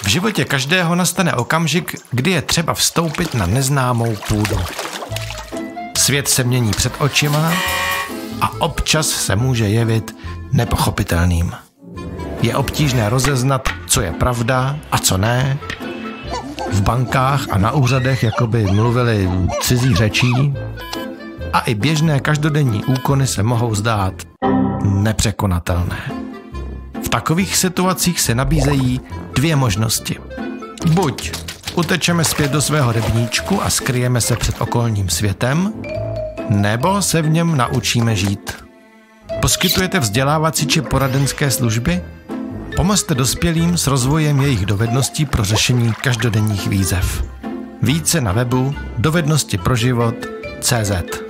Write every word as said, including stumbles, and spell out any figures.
životě každého nastane okamžik, kdy je třeba vstoupit na neznámou půdu. Svět se mění před očima a občas se může jevit nepochopitelným. Je obtížné rozeznat, co je pravda a co ne. V bankách a na úřadech jakoby mluvili cizí řečí a i běžné každodenní úkony se mohou zdát nepřekonatelné. V takových situacích se nabízejí dvě možnosti. Buď utečeme zpět do svého rybníčku a skryjeme se před okolním světem, nebo se v něm naučíme žít. Poskytujete vzdělávací či poradenské služby? Pomozte dospělým s rozvojem jejich dovedností pro řešení každodenních výzev. Více na webu dovednosti pro život tečka cé zet.